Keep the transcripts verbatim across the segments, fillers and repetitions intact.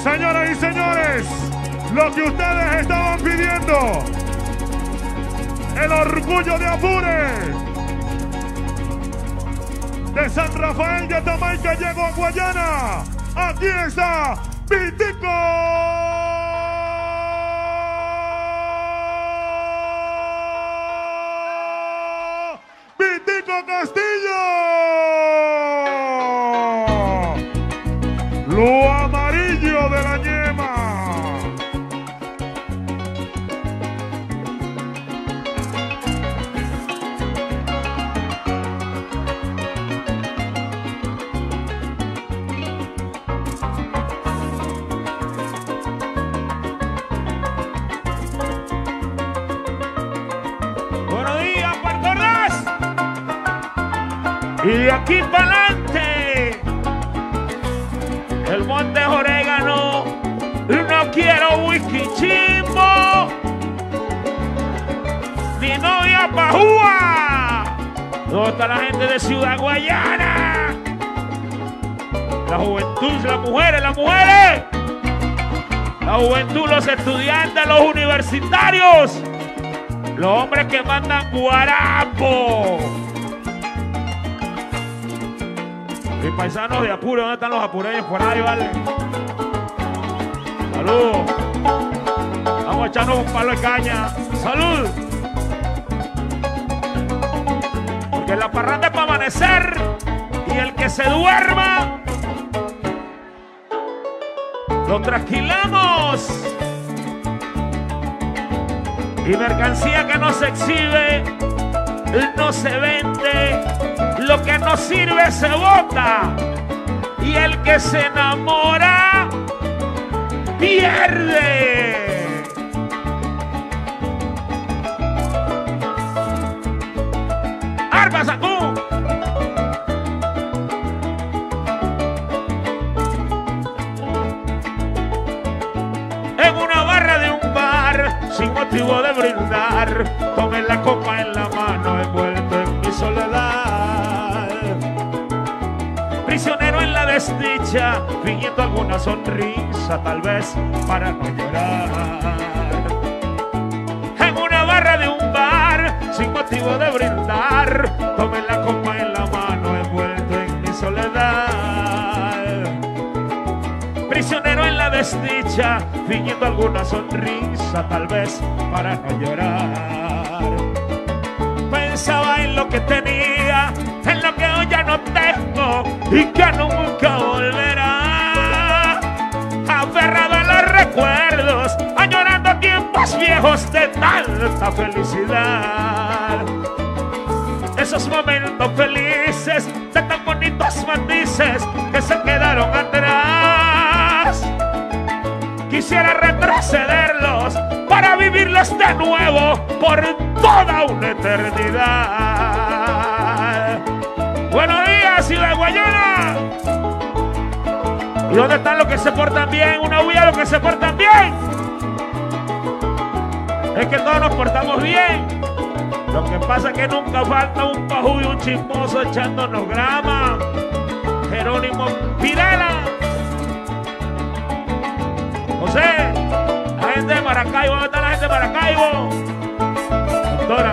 Señoras y señores, lo que ustedes estaban pidiendo, el orgullo de Apure, de San Rafael de Jamaica llegó a Guayana. Aquí está Vitico. Vitico Castillo. Lo amarillo de la ñema. Buenos días, Puerto Ordaz. Y de aquí para adelante, el Monte Orégano. No quiero whisky chimbo, ni novia pajúa. ¿Dónde está la gente de Ciudad Guayana? La juventud, las mujeres, las mujeres. La juventud, los estudiantes, los universitarios. Los hombres que mandan guarapo. Mis paisanos de Apure, ¿dónde están los apureños? Por ahí, vale. Salud. Vamos a echarnos un palo de caña. Salud. Porque la parranda es para amanecer. Y el que se duerma, lo trasquilamos. Y mercancía que no se exhibe, no se vende. Lo que no sirve se bota. Y el que se enamora pierde. Arma Sacú. En una barra de un bar, sin motivo de brindar, tomé la copa en la mano, envuelto en mi soledad. Prisionero en la desdicha, fingiendo alguna sonrisa, tal vez para no llorar. En una barra de un bar, sin motivo de brindar, tomé la copa en la mano, envuelto en mi soledad. Prisionero en la desdicha, fingiendo alguna sonrisa, tal vez para no llorar. Pensaba en lo que tenía, en lo que hoy ya no tengo y que nunca volverá. Aferrado a los recuerdos, añorando tiempos viejos de tanta felicidad. Esos momentos felices de tan bonitos matices que se quedaron atrás. Quisiera retrocederlos para vivirlos de nuevo por toda una eternidad. Buenos días, Ciudad Guayana. ¿Y dónde están los que se portan bien? Una huella a los que se portan bien. Es que todos nos portamos bien. Lo que pasa es que nunca falta un pajú y un chismoso echándonos grama. Jerónimo Videla. José, la gente de Maracaibo, ¿dónde está la gente de Maracaibo? Doctora.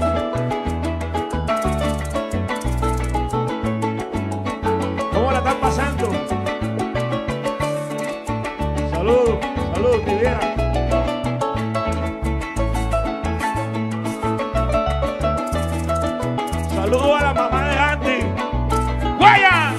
¿Cómo la están pasando? Salud, salud, mi vieja. Saludo a la mamá de Andy. ¡Guaya!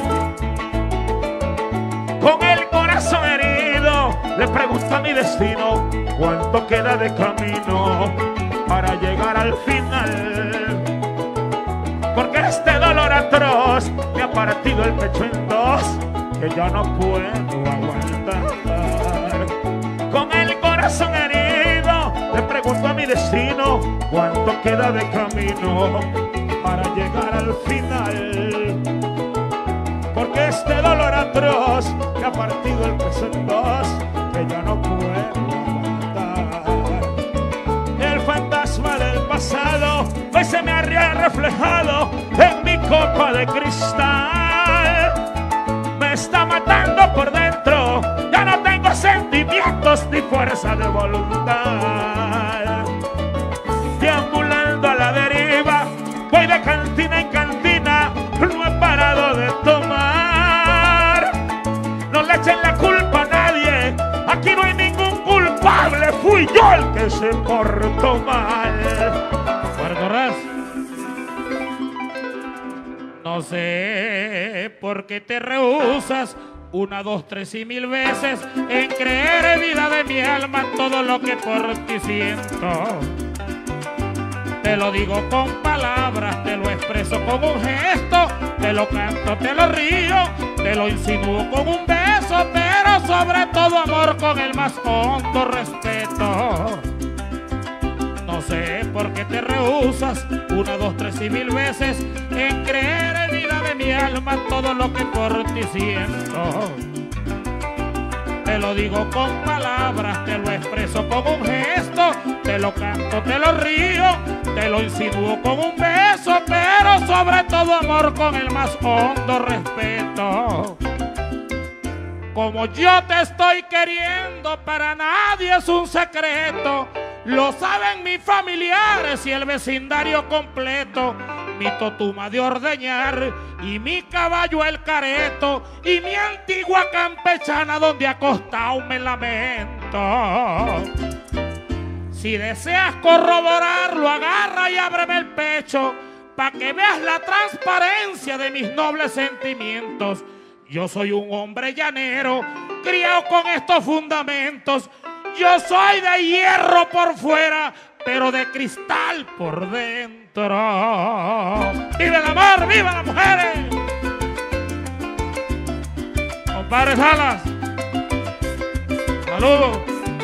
Con el corazón herido, le pregunto a mi destino cuánto queda de camino para llegar al final. Porque este dolor atroz me ha partido el pecho en dos, que ya no puedo aguantar. Con el corazón herido, le pregunto a mi destino cuánto queda de camino para llegar al final. Porque este dolor atroz me ha partido el pecho en dos, que ya no puedo aguantar. El fantasma del pasado hoy se me ha reflejado en mi copa de cristal. Me está matando por dentro, ya no tengo sentimientos ni fuerza de voluntad. Deambulando a la deriva, voy de cantina en cantina, no he parado de tomar. No le echen la culpa a nadie, aquí no hay ningún culpable, fui yo el que se portó mal. Puerto Ras. No sé por qué te rehusas una, dos, tres y mil veces en creer, vida de mi alma, todo lo que por ti siento. Te lo digo con palabras, te lo expreso con un gesto, te lo canto, te lo río, te lo insinúo con un beso, pero sobre todo amor con el más hondo respeto. No sé por qué te rehusas una, dos, tres y mil veces en creer, vida de mi alma, todo lo que por ti siento. Te lo digo con palabras, te lo expreso con un gesto, te lo canto, te lo río, te lo insinúo con un beso, pero sobre todo amor con el más hondo respeto. Como yo te estoy queriendo, para nadie es un secreto, lo saben mis familiares y el vecindario completo. Mi totuma de ordeñar y mi caballo el careto y mi antigua campechana donde acostado me lamento. Si deseas corroborarlo, agarra y ábreme el pecho pa' que veas la transparencia de mis nobles sentimientos. Yo soy un hombre llanero, criado con estos fundamentos. Yo soy de hierro por fuera, pero de cristal por dentro. ¡Viva el amor! ¡Viva las mujeres! Compadre Salas, saludos.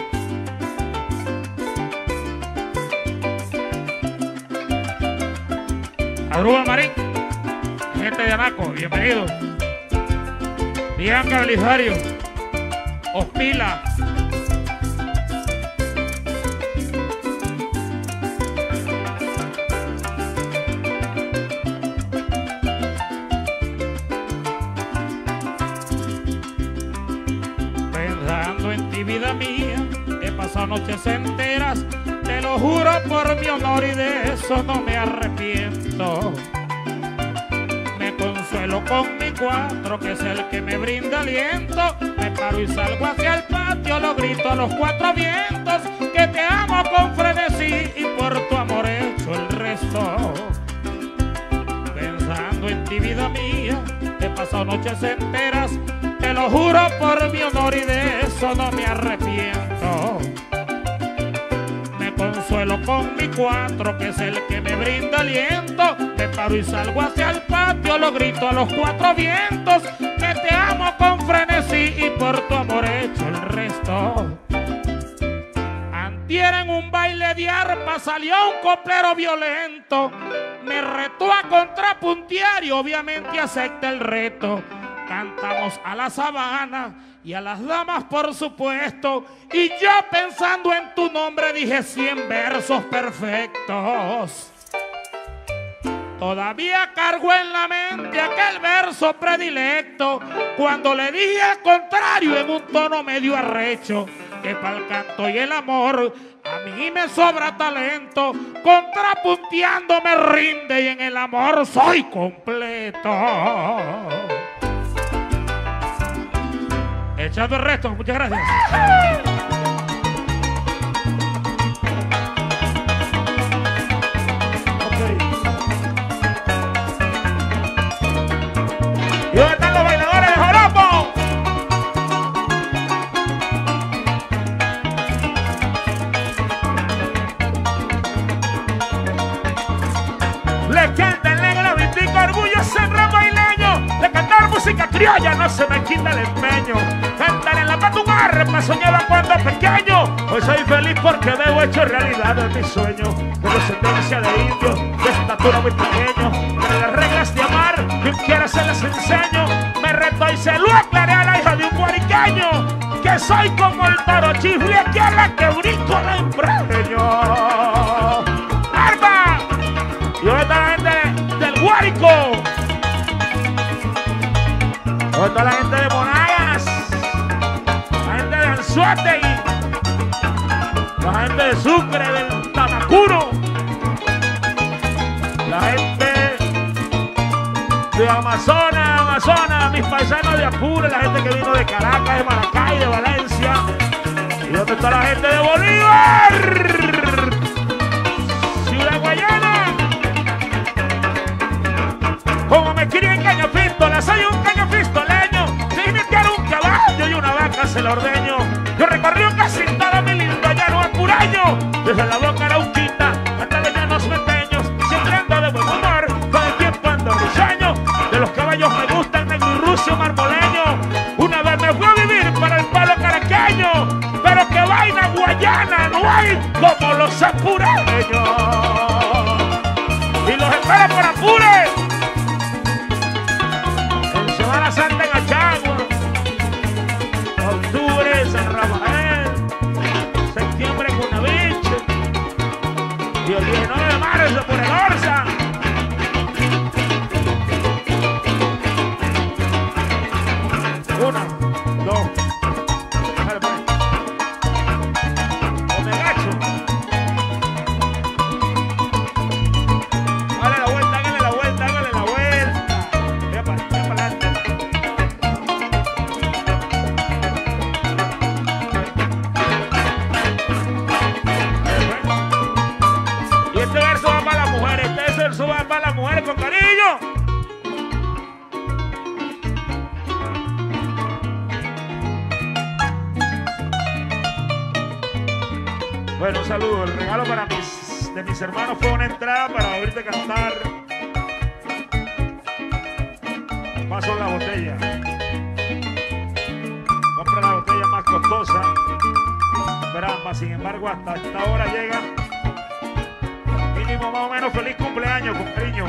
Adrúbal Marín, gente de Anaco, bienvenido. Bianca Belisario, Ospila. Pensando en ti, vida mía, he pasado noches enteras, te lo juro por mi honor y de eso no me arrepiento. Me consuelo con mi cuatro, que es el que me brinda aliento. Me paro y salgo hacia el patio, lo grito a los cuatro vientos, que te amo con frenesí y por tu amor he hecho el resto. Pensando en ti, vida mía, he pasado noches enteras, te lo juro por mi honor y de eso no me arrepiento. Me consuelo con mi cuatro, que es el que me brinda aliento. Me paro y salgo hacia el patio, lo grito a los cuatro vientos, que te amo con frenesí y por tu amor he hecho el resto. Antier en un baile de arpa salió un coplero violento, me retó a contrapuntear y obviamente acepta el reto. Cantamos a la sabana y a las damas por supuesto, y yo pensando en tu nombre dije cien versos perfectos. Todavía cargo en la mente aquel verso predilecto, cuando le dije al contrario en un tono medio arrecho, que para el canto y el amor a mí me sobra talento, contrapunteando me rinde y en el amor soy completo. Echando el resto, muchas gracias. Okay. ¿Y dónde están los bailadores de joropo? Le canta el negro, vitico, orgullo, cerro baileño. De cantar música criolla no se me quita el empeño. Cantar en la patugar me soñaba cuando pequeño. Hoy soy feliz porque veo hecho realidad de mi sueño. De descendencia de indio, de estatura muy pequeño. De las reglas de amar, quien quiera se las enseño. Me reto y se lo aclaré a la hija de un guariqueño, que soy como el toro chifle que a la que brinco la empreño. ¡Arma! Y ahora está la gente del Guárico. ¿Dónde está la gente de Monagas? La gente de Anzú. Anzuategui, la gente de Sucre, del Tamacuro, la gente de Amazonas, Amazonas, mis paisanos de Apure, la gente que vino de Caracas, de Maracay, de Valencia. ¿Y dónde está la gente de Bolívar? Ciudad Guayana. Como me crié en Caño Pistola, soy un caño pistoleño. Sin meter un caballo y una vaca se la ordeño. Yo recorrí casi todo mi lindo llano apureño, desde la boca Lauquita hasta los llanos meteños, siempre ando de buen humor, todo el tiempo ando risueño. De los caballos me gustan negro y rucio marmoleño. Una vez me fui a vivir para el palo caraqueño, pero que vaina guayana no hay como los apureños. Y los espero por Apure. En Semana Santa en Achagua, octubre San Rafael, septiembre Cunaviche y el diecinueve de marzo por el Orza. Una, dos, dale por ahí. O me agacho. Hágale la vuelta, hágale la vuelta, hágale la vuelta. Ve para, ve para adelante. Y este verso va para las mujeres, este verso va para las mujeres con cariño. Bueno, un saludo. El regalo para mis, de mis hermanos fue una entrada para oírte cantar. Paso la botella. Compra la botella más costosa. Pero ambas, sin embargo, hasta esta hora llega. Mínimo más o menos feliz cumpleaños, con cariño.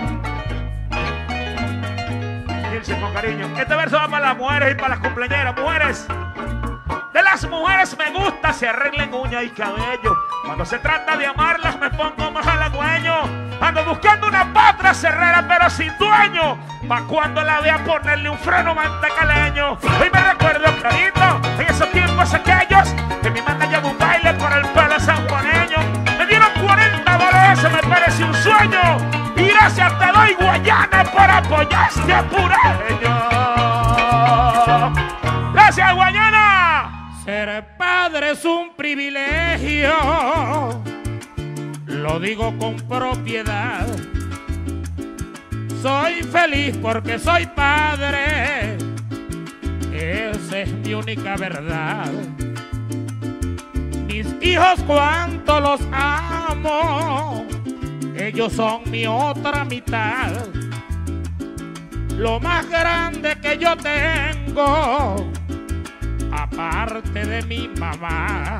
Irse con cariño. Este verso va para las mujeres y para las cumpleañeras. Mujeres. De las mujeres me gusta se arreglen uña y cabello. Cuando se trata de amarlas me pongo más halagüeño. Ando buscando una patra cerrera pero sin dueño, pa' cuando la vea ponerle un freno mantecaleño. Hoy me recuerdo clarito en esos tiempos aquellos que mi manda lleva un baile por el pelo sanjuaneño. Me dieron cuarenta dólares, eso me parece un sueño. Y gracias te doy Guayana por apoyar este apureño. Gracias Guayana. Ser padre es un privilegio, lo digo con propiedad. Soy feliz porque soy padre, esa es mi única verdad. Mis hijos cuánto los amo, ellos son mi otra mitad. Lo más grande que yo tengo, aparte de mi mamá.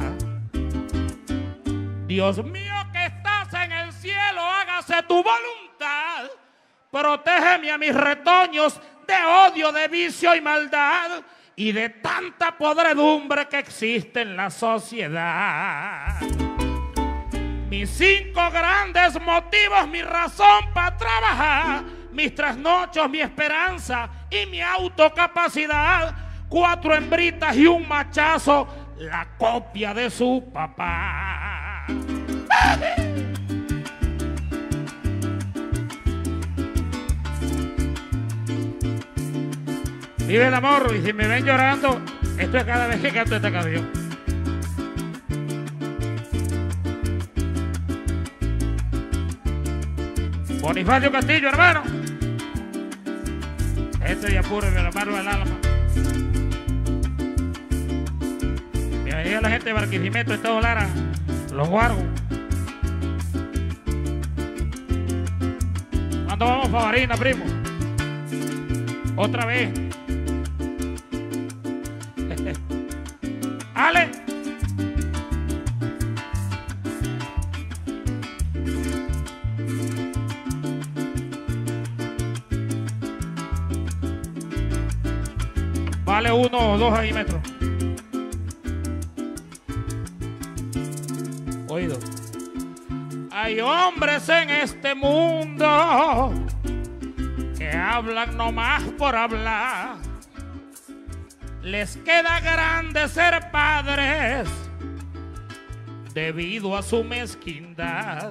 Dios mío que estás en el cielo, hágase tu voluntad. Protégeme a mis retoños de odio, de vicio y maldad y de tanta podredumbre que existe en la sociedad. Mis cinco grandes motivos, mi razón para trabajar, mis trasnochos, mi esperanza y mi autocapacidad. Cuatro hembritas y un machazo, la copia de su papá. Vive el amor, y si me ven llorando, esto es cada vez que canto esta canción. Bonifacio Castillo, hermano. Este de Apure, mi hermano del alma. Bienvenida a la gente de Barquisimeto, Estado Lara, Los Guargos. ¿Cuándo vamos para Barina, primo? Otra vez. Ale. Vale uno o dos ahí metros. Oído. Hay hombres en este mundo que hablan nomás por hablar. les queda grande ser padres debido a su mezquindad.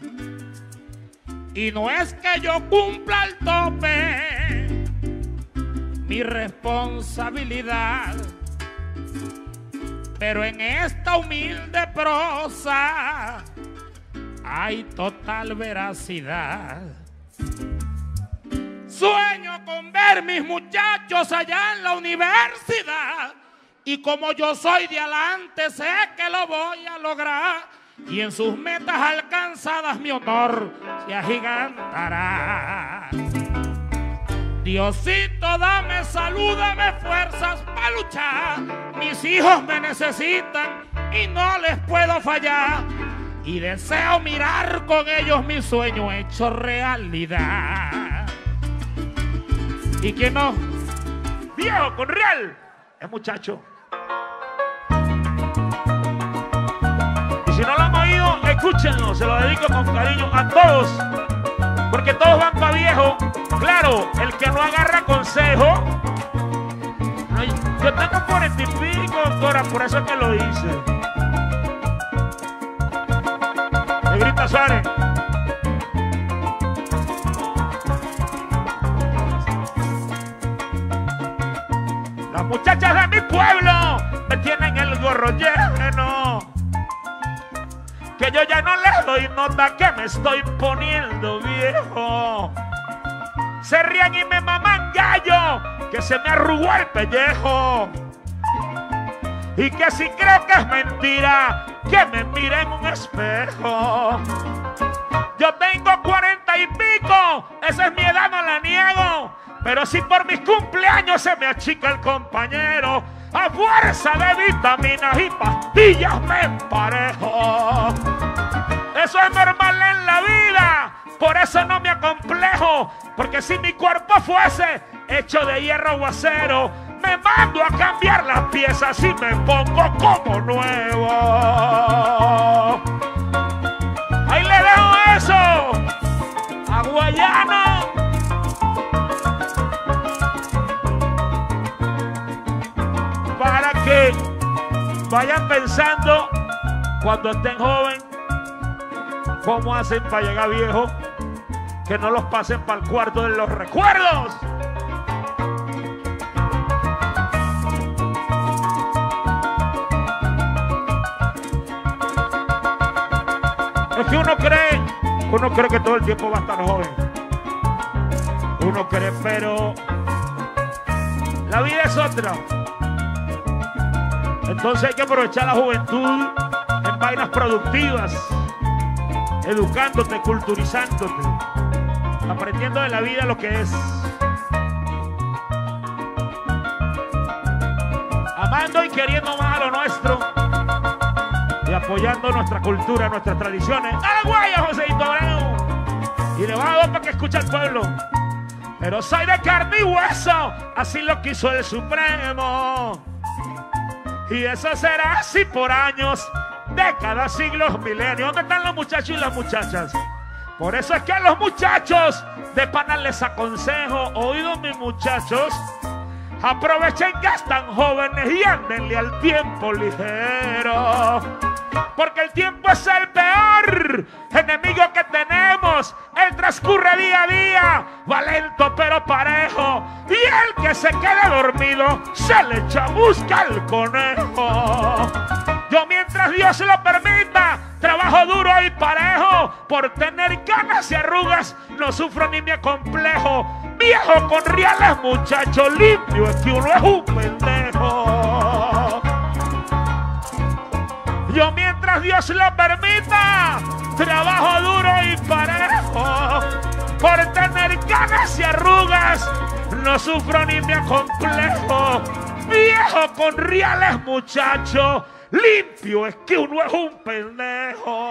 Y no es que yo cumpla al tope mi responsabilidad, pero en esta humilde prosa hay total veracidad. Sueño con ver mis muchachos allá en la universidad, y como yo soy de adelante sé que lo voy a lograr, y en sus metas alcanzadas mi honor se agigantará. Diosito, dame salud, dame fuerzas para luchar. Mis hijos me necesitan y no les puedo fallar, y deseo mirar con ellos mi sueño hecho realidad. ¿Y quién no? Viejo con real es muchacho. Y si no lo han oído, escúchenlo. Se lo dedico con cariño a todos, porque todos van para viejo. Claro, el que no agarra consejo. No, yo tengo cuarenta y pico, doctora, por eso es que lo hice. Negrita Suárez. Las muchachas de mi pueblo me tienen el gorro lleno, que yo ya no les doy nota, que me estoy poniendo viejo. Se ríen y me maman gallo, que se me arrugó el pellejo, y que si creo que es mentira, que me mire en un espejo. Yo tengo cuarenta y pico, esa es mi edad, no la niego, pero si por mis cumpleaños se me achica el compañero, a fuerza de vitaminas y pastillas me emparejo. Eso es normal en la vida, por eso no me acomplejo, porque si mi cuerpo fuese hecho de hierro o acero, me mando a cambiar las piezas y me pongo como nuevo. Ahí le dejo eso a Guayano. Para que vayan pensando cuando estén joven cómo hacen para llegar viejo, que no los pasen para el cuarto de los recuerdos. Es que uno cree, uno cree que todo el tiempo va a estar joven. Uno cree, pero la vida es otra. Entonces hay que aprovechar la juventud en vainas productivas, educándote, culturizándote, aprendiendo de la vida lo que es, amando y queriendo más a lo nuestro y apoyando nuestra cultura, nuestras tradiciones. ¡A la guaya, Joséito Abreu! Y le va a dar para que escuche al pueblo. Pero soy de carne y hueso, así lo quiso el Supremo. Y eso será así por años, décadas, siglos, milenios. ¿Dónde están los muchachos y las muchachas? Por eso es que a los muchachos de pana les aconsejo, oídos mis muchachos, aprovechen que están jóvenes y ándenle al tiempo ligero. Porque el tiempo es el peor enemigo que tenemos. Él transcurre día a día, va lento pero parejo. Y el que se quede dormido se le chamusca el conejo. Yo, mientras Dios lo permita, trabajo duro y parejo. Por tener canas y arrugas no sufro ni me acomplejo. Viejo con reales, muchacho limpio, es que uno es un pendejo. Yo, mientras Dios lo permita, trabajo duro y parejo. Por tener canas y arrugas no sufro ni me acomplejo. Viejo con reales, muchacho limpio, es que uno es un pendejo.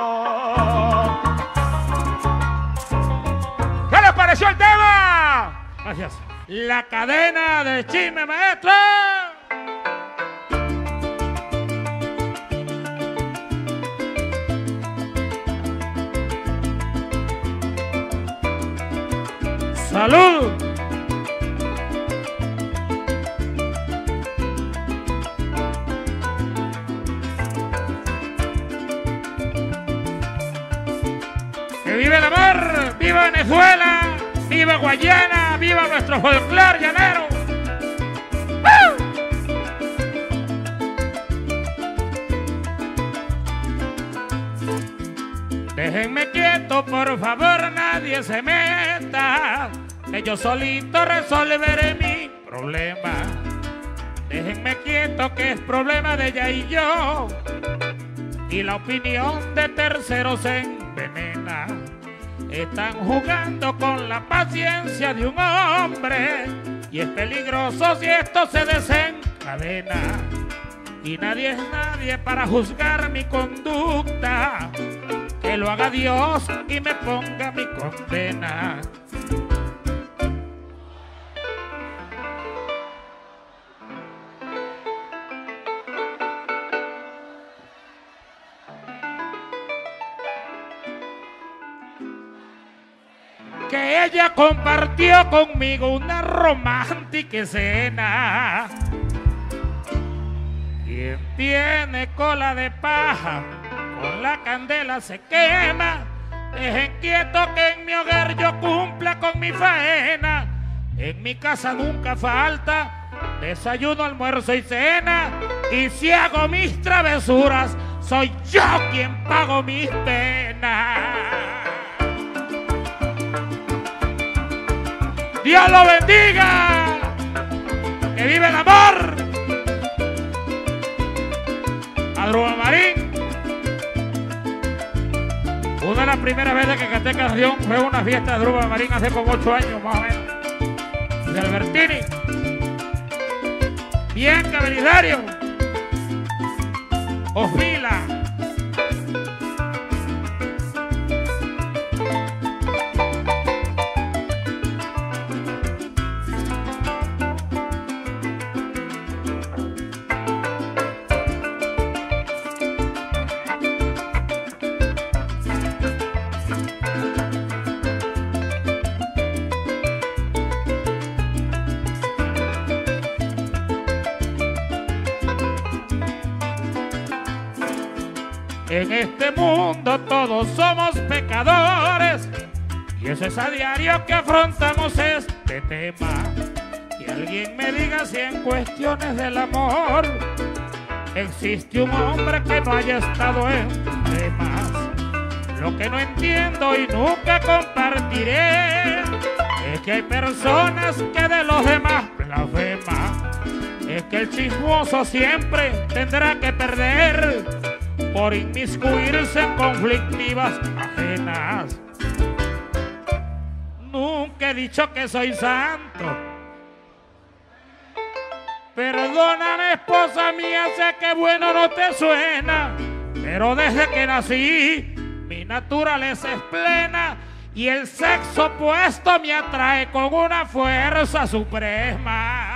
¿Qué les pareció el tema? Gracias. La cadena de chisme, maestro. ¡Salud! ¡Que vive el amor! ¡Viva Venezuela! ¡Viva Guayana! ¡Viva nuestro folclor llanero! ¡Uh! Déjenme quieto, por favor, nadie se meta, que yo solito resolveré mi problema. Déjenme quieto, que es problema de ella y yo, y la opinión de terceros se envenena. Están jugando con la paciencia de un hombre, y es peligroso si esto se desencadena. Y nadie es nadie para juzgar mi conducta, que lo haga Dios y me ponga mi condena. Que ella compartió conmigo una romántica escena. Quien tiene cola de paja, con la candela se quema. Dejen quieto que en mi hogar yo cumpla con mi faena. En mi casa nunca falta desayuno, almuerzo y cena. Y si hago mis travesuras, soy yo quien pago mis penas. ¡Dios lo bendiga! ¡Que vive el amor! Adruba Marín. Una de las primeras veces que canté canción fue una fiesta de Adruba Marín hace como ocho años más o menos. De Albertini. Bien, Belisario. Osvila. En este mundo todos somos pecadores, y eso es a diario que afrontamos este tema. Que alguien me diga si en cuestiones del amor existe un hombre que no haya estado en temas. Lo que no entiendo y nunca compartiré es que hay personas que de los demás blasfeman. Es que el chismoso siempre tendrá que perder por inmiscuirse en conflictivas ajenas. Nunca he dicho que soy santo. Perdóname, esposa mía, sé que bueno no te suena, pero desde que nací mi naturaleza es plena y el sexo opuesto me atrae con una fuerza suprema.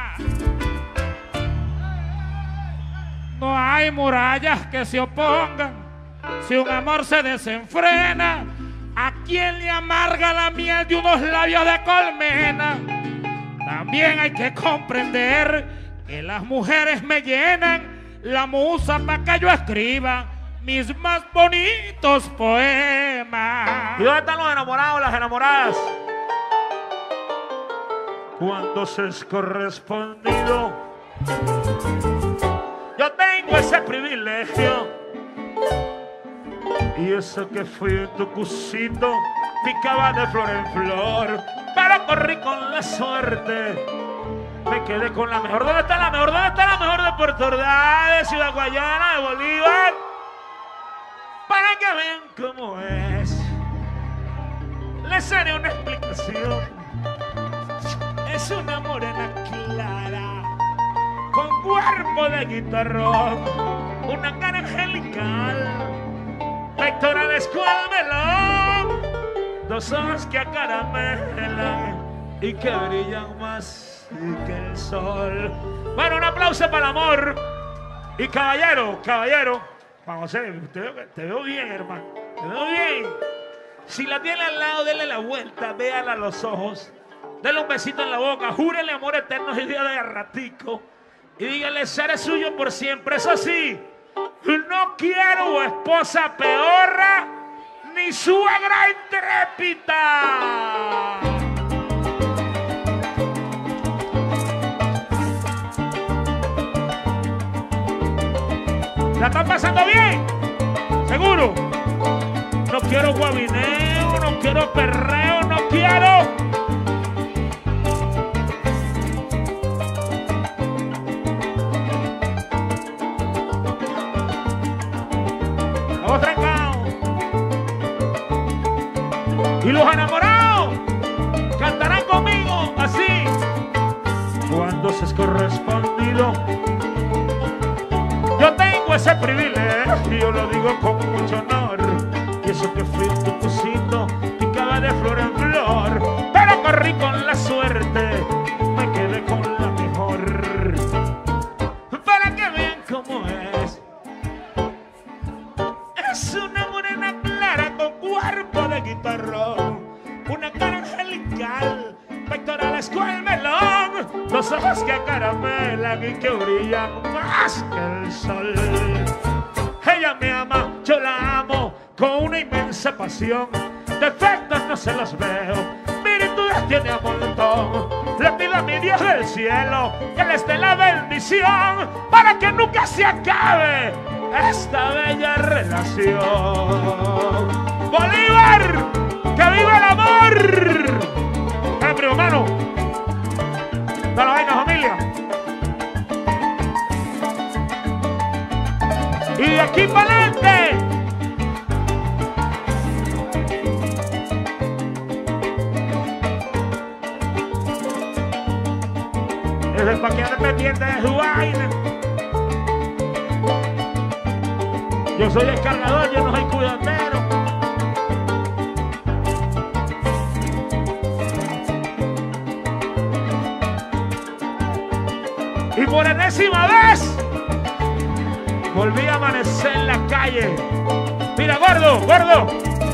No hay murallas que se opongan si un amor se desenfrena. ¿A quién le amarga la miel de unos labios de colmena? También hay que comprender que las mujeres me llenan la musa para que yo escriba mis más bonitos poemas. ¿Y dónde están los enamorados, las enamoradas? Cuando se es correspondido, yo tengo ese privilegio. Y eso que fui en tu cusito, picaba de flor en flor, pero corrí con la suerte. Me quedé con la mejor. ¿Dónde está la mejor? ¿Dónde está la mejor de Puerto Ordaz, de Ciudad Guayana, de Bolívar? Para que vean cómo es. Les haré una explicación. Es una morena clara, con cuerpo de guitarrón, una cara angelical, pectorales cual melón, dos ojos que acaramelan y que brillan más que el sol. Bueno, un aplauso para el amor. Y caballero, caballero, Juan José, te veo, te veo bien, hermano, te veo bien. Si la tiene al lado, dele la vuelta, véala a los ojos, dele un besito en la boca, júrele amor eterno y día de ratico, y dígale, seré suyo por siempre. Eso sí, no quiero esposa peorra mi suegra intrépida. ¿La están pasando bien? ¿Seguro? No quiero guabineo, no quiero perreo, no quiero. Vamos trancados. Y los enamorados cantarán conmigo así. Cuando se es correspondido, yo tengo ese privilegio, lo digo con mucho honor. Y eso que fui un tutucito y cada de flor en flor, pero corrí con la suerte, me quedé con la mejor. Para que vean cómo es. Es una morena clara con cuerpo de guitarrón, una cara angelical, pectorales cual melón, los ojos que acaramelan y que brillan más que el sol. Ella me ama, yo la amo con una inmensa pasión. Defectos no se los veo, virtudes tiene a montón. Le pido a mi Dios del cielo que les dé la bendición para que nunca se acabe esta bella relación. Bolívar, que viva el amor. Eh, primo hermano, dale vaina, familia. Y de aquí para adelante. Desde pa' que ande pendiente de su vaina. Yo soy el cargador, yo no soy cuidadero. Y por enésima vez volví a amanecer en la calle. Mira, gordo, gordo.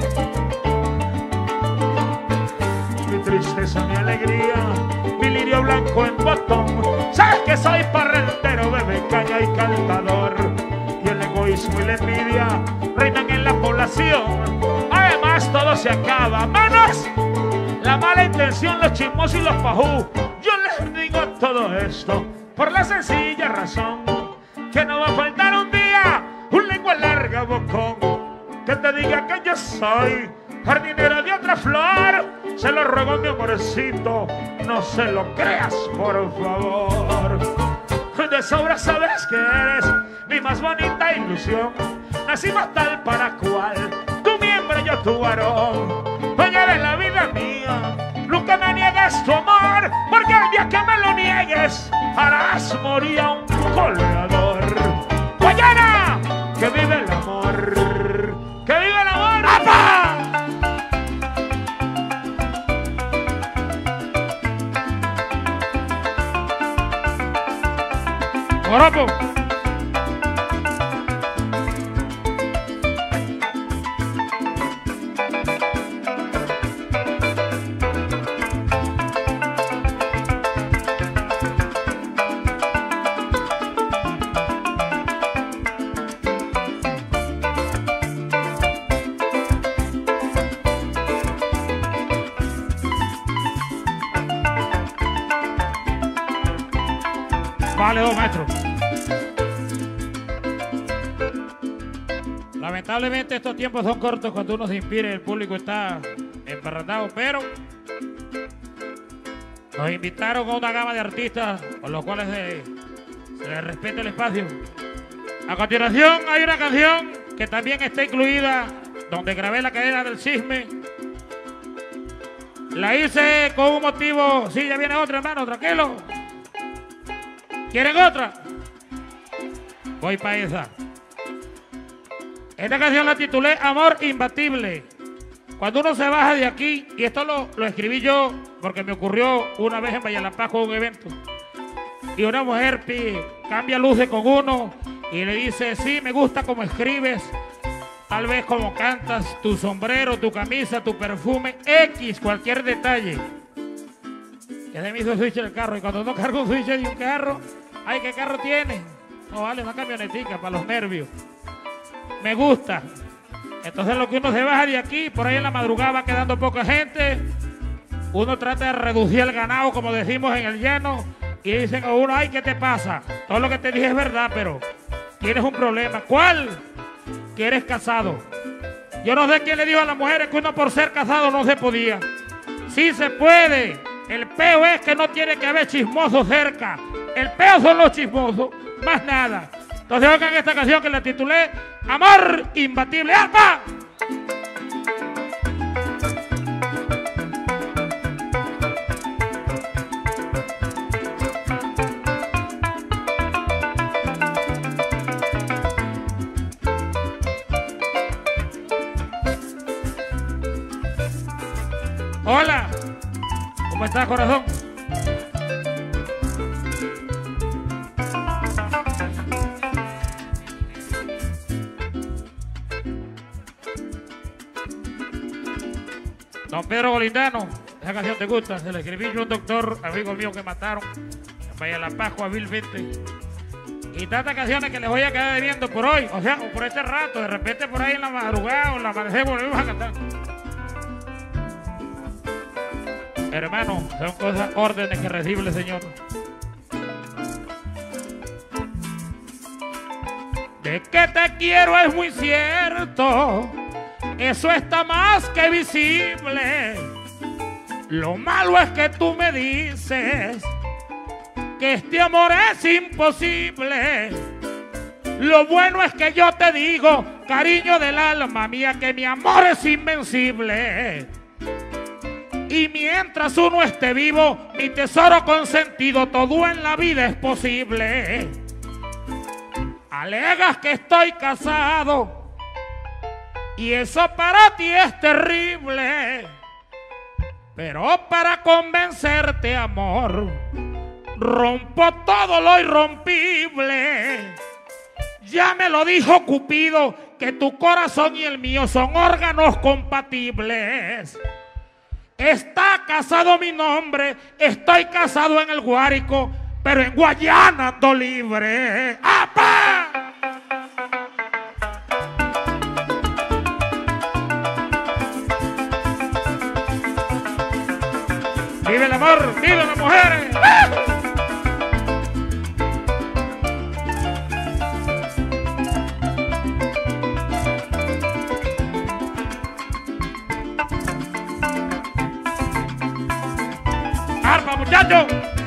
Mi tristeza, mi alegría, mi lirio blanco en botón. Sabes que soy parrandero, bebé, caña y cantador. Y el egoísmo y la envidia reinan en la población. Además todo se acaba, menos la mala intención, los chismosos y los pajú. Yo les digo todo esto por la sencilla razón que no va a faltar un día un lengua larga bocón que te diga que yo soy jardinero de otra flor. Se lo ruego, mi amorcito, no se lo creas, por favor. De sobra sabes que eres mi más bonita ilusión. Nacimos tal para cual, tu miembro y yo tu varón. Dueña de la vida mía, nunca me niegues tu amor, porque el día que me lo niegues harás morir a un goleador. Guayana, que vive el amor, que vive el amor. ¡Apa! ¡Guarapo! Vale, dos metros. Lamentablemente estos tiempos son cortos cuando uno se inspira y el público está emparrandado, pero nos invitaron a una gama de artistas con los cuales se, se les respeta el espacio. A continuación hay una canción que también está incluida donde grabé la cadena del cisne. La hice con un motivo. Sí, ya viene otra, hermano, tranquilo. ¿Quieren otra? Voy para esa. Esta canción la titulé Amor Imbatible. Cuando uno se baja de aquí, y esto lo, lo escribí yo porque me ocurrió una vez en Vallalapaz con un evento, y una mujer pide, cambia luces con uno y le dice, sí, me gusta como escribes, tal vez como cantas, tu sombrero, tu camisa, tu perfume, X, cualquier detalle. Que se me hizo el switch del carro, y cuando uno carga un switch de un carro, ay, ¿qué carro tiene? No vale, una camionetica para los nervios. Me gusta. Entonces lo que uno se baja de aquí, por ahí en la madrugada va quedando poca gente. Uno trata de reducir el ganado, como decimos en el llano, y dicen a uno, ay, ¿qué te pasa? Todo lo que te dije es verdad, pero tienes un problema. ¿Cuál? Que eres casado. Yo no sé quién le dijo a las mujeres que uno por ser casado no se podía. Sí se puede. El peo es que no tiene que haber chismosos cerca. El peo son los chismosos, más nada. Entonces oigan esta canción que la titulé Amor Imbatible. ¡Arpa! Hola, ¿cómo estás, corazón? Don Pedro Golindano, esa canción te gusta, se la escribí yo a un doctor, amigo mío que mataron, en Valle de la Pascua, vilmente. Y tantas canciones que les voy a quedar debiendo por hoy, o sea, o por este rato, de repente por ahí en la madrugada o en la amanecer volvemos a cantar. Hermano, son cosas, órdenes que recibe el Señor. De que te quiero es muy cierto, eso está más que visible. Lo malo es que tú me dices que este amor es imposible. Lo bueno es que yo te digo, cariño del alma mía, que mi amor es invencible. Y mientras uno esté vivo, mi tesoro consentido, todo en la vida es posible. Alegas que estoy casado y eso para ti es terrible. Pero para convencerte, amor, rompo todo lo irrompible. Ya me lo dijo Cupido, que tu corazón y el mío son órganos compatibles. Está casado mi nombre, estoy casado en el Guárico, pero en Guayana ando libre. ¡Apa! ¡Vive el amor! ¡Vive las mujeres! ¡Ah! ¡Arpa, muchachos!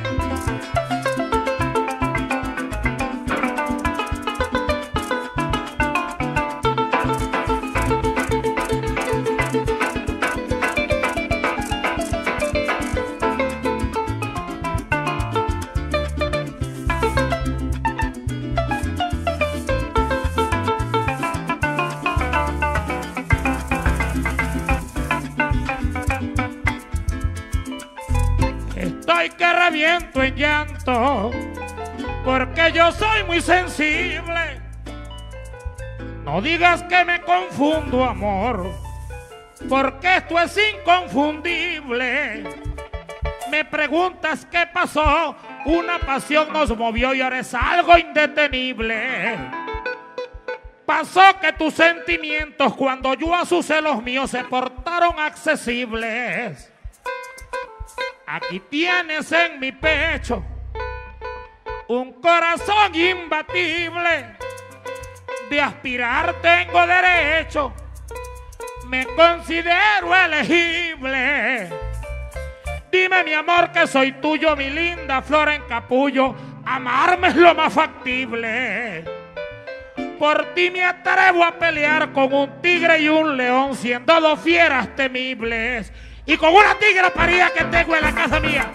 Estoy que reviento en llanto, porque yo soy muy sensible. No digas que me confundo, amor, porque esto es inconfundible. Me preguntas qué pasó, una pasión nos movió y ahora es algo indetenible. Pasó que tus sentimientos cuando yo asusé los míos se portaron accesibles. Aquí tienes en mi pecho un corazón imbatible. De aspirar tengo derecho, me considero elegible. Dime, mi amor, que soy tuyo, mi linda flor en capullo. Amarme es lo más factible. Por ti me atrevo a pelear con un tigre y un león, siendo dos fieras temibles. Y con una tigra parida que tengo en la casa mía.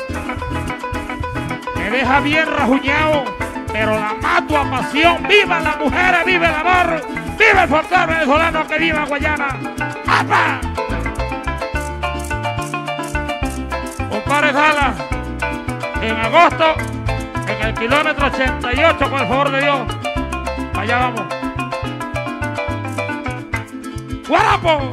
Me deja bien rajuñado, pero la mato a pasión. ¡Viva las mujeres! ¡Viva el amor! ¡Viva el folclore venezolano! ¡Que viva Guayana! ¡Apa! Compadre Sala, en agosto, en el kilómetro ochenta y ocho, por el favor de Dios. Allá vamos. ¡Guarapo!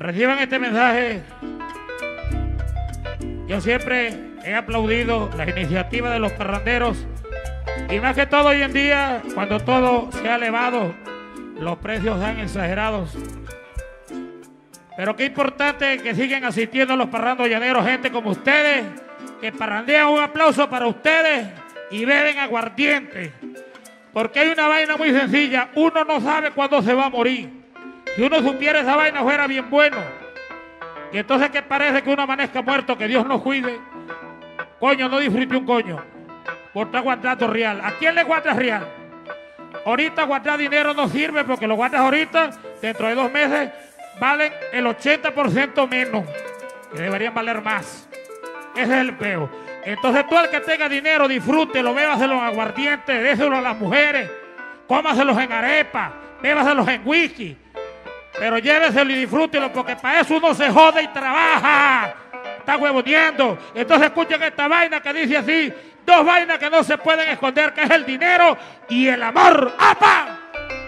Reciban este mensaje. Yo siempre he aplaudido las iniciativas de los parranderos y más que todo hoy en día, cuando todo se ha elevado, los precios han exagerados. Pero qué importante que sigan asistiendo a los parrandos llaneros, gente como ustedes, que parrandean. Un aplauso para ustedes y beben aguardiente. Porque hay una vaina muy sencilla, uno no sabe cuándo se va a morir. Si uno supiera esa vaina fuera bien bueno. Y entonces que parece que uno amanezca muerto, que Dios nos cuide. Coño, no disfrute un coño por estar guardando real. ¿A quién le guardas real? Ahorita guardar dinero no sirve porque lo guardas ahorita, dentro de dos meses valen el ochenta por ciento menos, que deberían valer más. Ese es el peo. Entonces tú, el que tenga dinero, disfrútelo, bébaselo en aguardiente, déselo a las mujeres, cómaselos en arepa, bébaselos en whisky, pero lléveselo y disfrútelo, porque para eso uno se jode y trabaja. Está huevoneando. Entonces escuchen esta vaina que dice así: dos vainas que no se pueden esconder, que es el dinero y el amor. ¡Apa!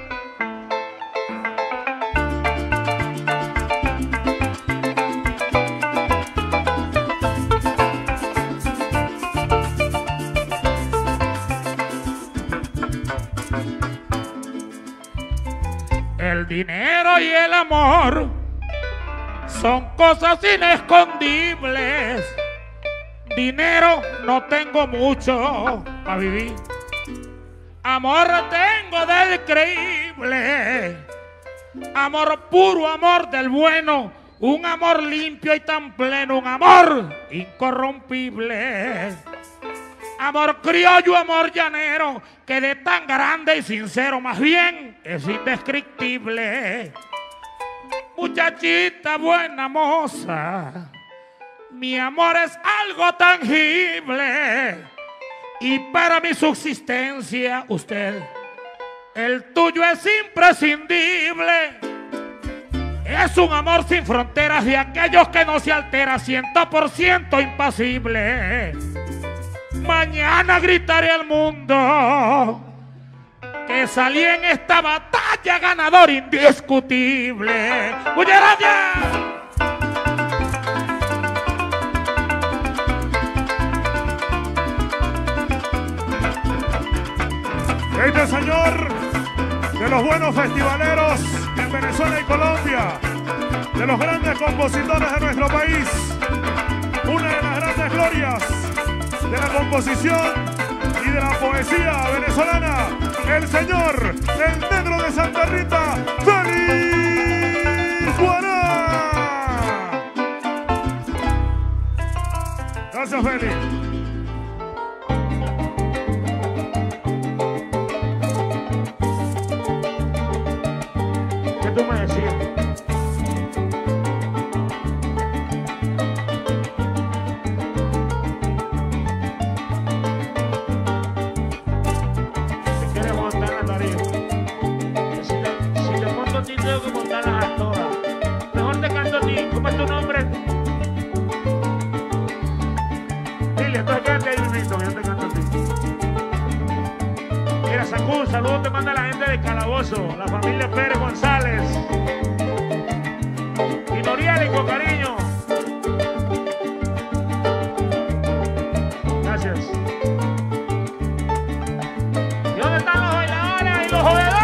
El dinero y el amor son cosas inescondibles. Dinero no tengo mucho para vivir. Amor tengo del creíble. Amor puro, amor del bueno. Un amor limpio y tan pleno. Un amor incorrompible. Amor criollo, amor llanero, que de tan grande y sincero más bien es indescriptible. Muchachita buena moza, mi amor es algo tangible y para mi subsistencia usted, el tuyo es imprescindible. Es un amor sin fronteras de aquellos que no se altera, ciento por ciento impasible. Mañana gritaré al mundo que salí en esta batalla ganador indiscutible. ¡Muchas gracias! Este señor de los buenos festivaleros en Venezuela y Colombia, de los grandes compositores de nuestro país, una de las grandes glorias de la composición y de la poesía venezolana, el señor, el negro de Santa Rita, Félix Guará. Gracias, Félix. ¿Qué tú me decías? Tengo que montarlas a todas. Mejor te canto a ti. ¿Cómo es tu nombre? Dile, entonces quédate ahí, Luisito, que yo te canto a ti. Mira, Sacú, un saludo te manda la gente de Calabozo, la familia Pérez González. Y Noriélico, cariño. Gracias. ¿Y dónde están los bailadores y los jugadores?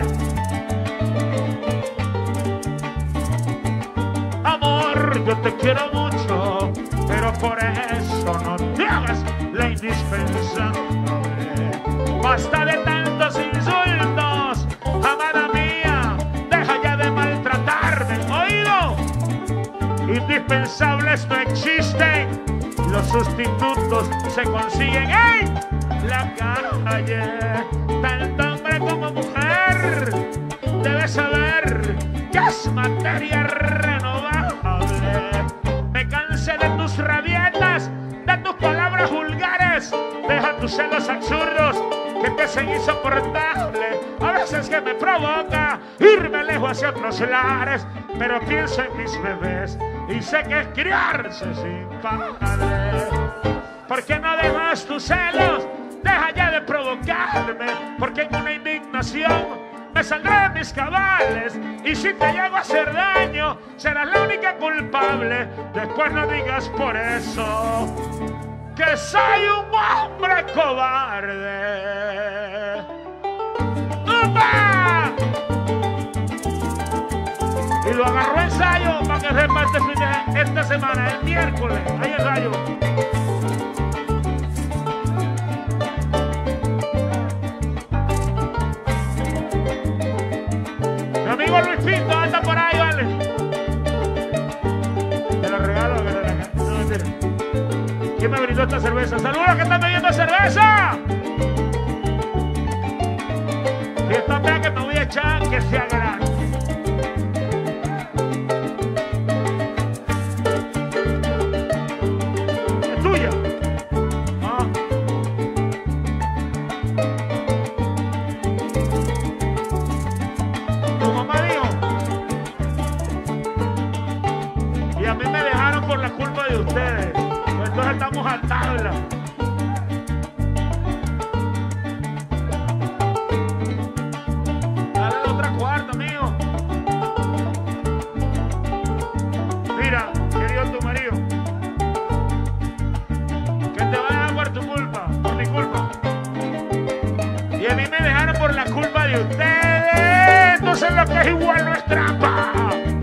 Yo te quiero mucho, pero por eso no te hagas la indispensable. Basta de tantos insultos, amada mía, deja ya de maltratarme, ¿oído? Indispensables no existen, los sustitutos se consiguen en la calle. Tanto hombre como mujer debes saber que es materia renovable. Me cansé de tus rabietas, de tus palabras vulgares. Deja tus celos absurdos que te hacen insoportable. A veces que me provoca irme lejos hacia otros lares, pero pienso en mis bebés y sé que es criarse sin padre. ¿Por qué no dejas tus celos? Deja ya de provocarme, porque en una indignación me me saldré de mis cabales. Y si te llego a hacer daño, serás la única culpable. Después no digas por eso que soy un hombre cobarde. ¡Upa! Y lo agarró ensayo para que sepa este fin de esta semana, el miércoles. Hay ensayo. Mi amigo Luis Pinto anda por ahí, vale. Te lo regalo, que te la... No, mentira. ¿Quién me brindó esta cerveza? ¡Saludos que están bebiendo cerveza! Y esta pega que me voy a echar, que sea grande. Es tuya. Ah. Tu mamá dijo. Y a mí me dejaron por la culpa de ustedes. Entonces estamos a tabla. Dale la otra cuarta, amigo. Mira, querido tu marido, que te va a dejar por tu culpa, por mi culpa. Y a mí me dejaron por la culpa de ustedes. Entonces lo que es igual no es trampa.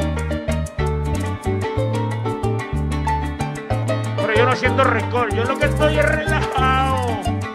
Yo no siento rencor, yo lo que estoy es relajado.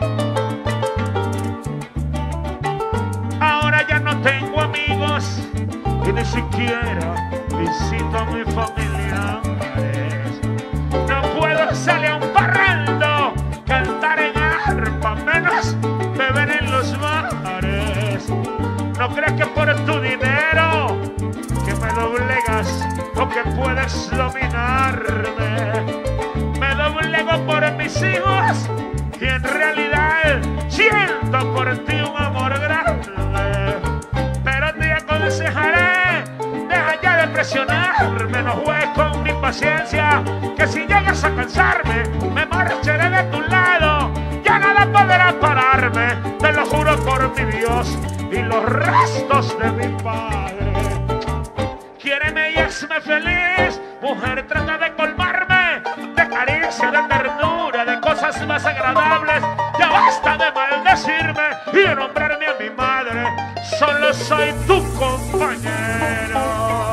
Ahora ya no tengo amigos y ni siquiera visito a mis familiares. No puedo salir a un parrando, cantar en arpa, menos beber en los bares. No crees que por tu dinero que me doblegas o que puedes dominarme. Me doblego por mis hijos y en realidad siento por ti un amor grande. Pero te aconsejaré, deja ya de presionarme, no juegues con mi paciencia, que si llegas a cansarme, me marcharé de tu lado. Ya nada podrá pararme, te lo juro por mi Dios y los restos de mi padre. Quiéreme y hazme feliz, mujer, trata de colmarme de caricia, de ternura, de cosas más agradables. Ya basta de maldecirme y de nombrarme a mi madre. Solo soy tu compañero.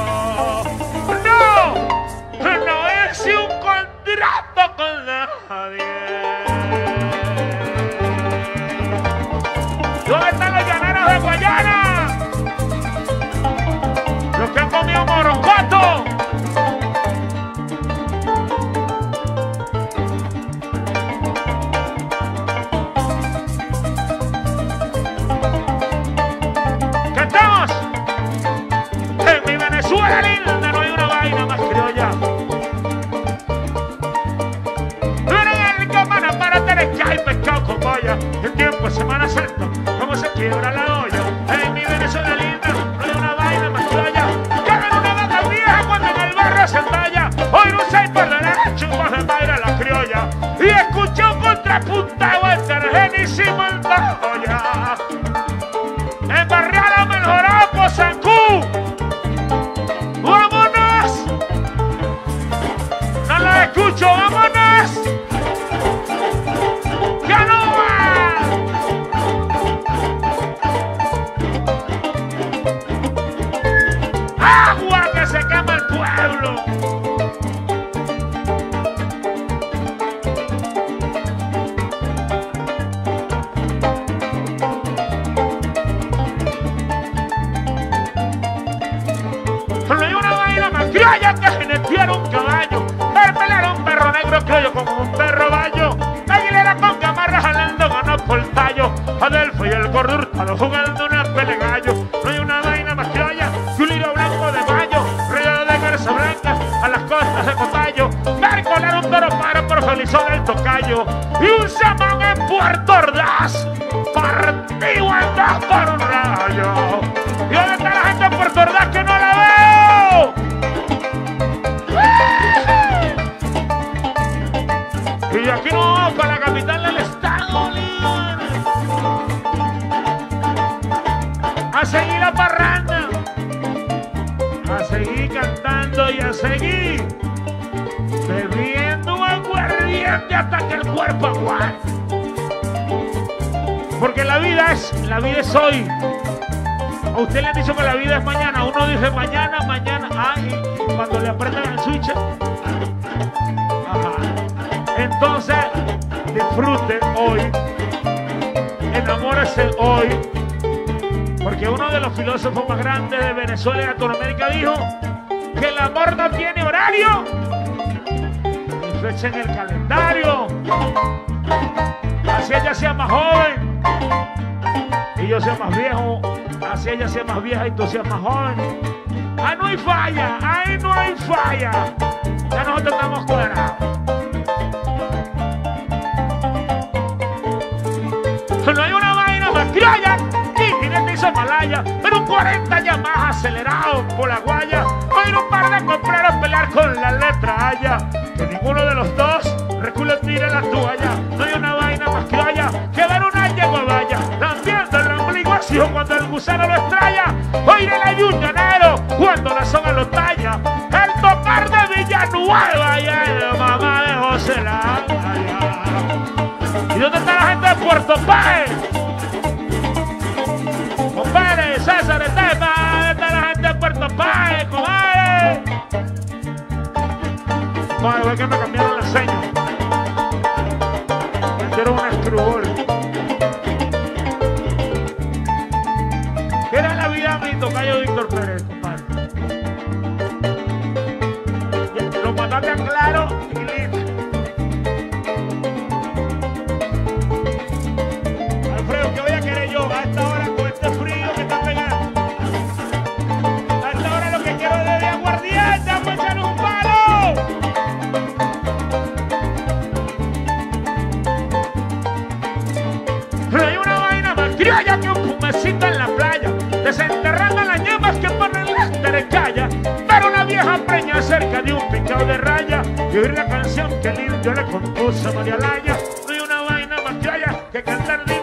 No, no hice un contrato con nadie. ¿Dónde están los llaneros de Guayana? Los que han comido morongato. ¿Qué estamos? En mi Venezuela linda no hay una vaina más criolla. No era el cámara para tener que hay pescado con boya. En tiempo de Semana Santa, como se quiebra la olla. En mi Venezuela linda no hay una vaina más criolla. Se talla, hoy no sé por derecho, más de baile la criolla. Y escuché un contrapuntado heterogénísimo en Tajoya. En Barriada Mejorado por Sancú. ¡Vámonos! No la escucho, vámonos. ¡Ya no va! ¡Agua que se quema el pueblo! Solo hay una vaina más criolla que jinetear un caballo. El pelero un perro negro criollo como un perro bayo. La aguilera con gamarra jalando ganó por tallo. Adelfo y el gordo Hurtado jugando una pelea gallo. No hay una vaina más criolla que un hilo blanco de mayo. Río de garza blanca a las costas de Cotayo. Ver colar un toro para por Felizón el tocayo. Y un chamán en Puerto Ordaz partido en dos por un rayo. ¿Y dónde está la gente en Puerto Ordaz que no la veo? Y aquí nos vamos para la capital del estado, Bolívar. A seguir a seguir cantando y a seguir bebiendo aguardiente hasta que el cuerpo aguante. Porque la vida es, la vida es hoy. A usted le han dicho que la vida es mañana. Uno dice mañana, mañana. Ay, y cuando le apretan el switch. Ajá. Entonces, disfrute hoy. Enamórese hoy. Porque uno de los filósofos más grandes de Venezuela y Latinoamérica dijo que el amor no tiene horario ni fecha en el calendario. Así ella sea más joven y yo sea más viejo, así ella sea más vieja y tú seas más joven. Ahí no hay falla, ahí no hay falla. Ya nosotros estamos cuadrados. No hay una vaina más criolla y jinete hizo Malaya, pero un cuarenta ya más acelerado por la guaya. Oír un par de compleros pelear con la letra Haya. Que ninguno de los dos recule tire la toalla. No hay una vaina más criolla que ver una yegua vaya lambiendo el ombligo así cuando el gusano lo extraña. Oír el ayuñanero cuando la soga lo talla. El tocar de Villanueva y el mamá de José la Haya. ¿Y dónde está la gente de Puerto Páez? Compadre, César Estepa, ¿dónde está la gente de Puerto Páez, compadre? Compadre, ve que me cambiaron la seña. Me dieron un escrúbol. ¿Qué era la vida de mi tocayo Víctor Pérez, compadre? Lo mataste a claro y listo. Alfredo, ¿qué voy a querer yo a esta hora con este frío que está pegando? A esta hora lo que quiero es de aguardiente, vamos a echarnos un palo. Pero hay una vaina más criolla que un fumecito en la playa, desenterrando las yemas que ponen las terecallas. Pero una vieja preña cerca de un picado de raya y oír la canción que el indio le compuso a María Laya. No hay una vaina más criolla que cantar de